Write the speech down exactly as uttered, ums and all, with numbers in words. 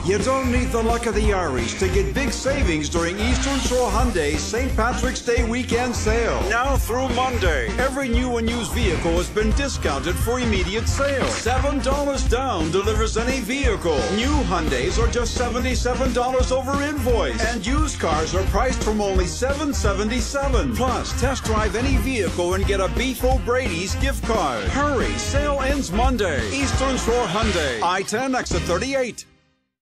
You don't need the luck of the Irish to get big savings during Eastern Shore Hyundai's Saint Patrick's Day weekend sale. Now through Monday, every new and used vehicle has been discounted for immediate sale. seven dollars down delivers any vehicle. New Hyundais are just seventy-seven dollars over invoice. And used cars are priced from only seven seventy-seven. Plus, test drive any vehicle and get a Beef O'Brady's gift card. Hurry, sale ends Monday. Eastern Shore Hyundai, I ten exit thirty-eight.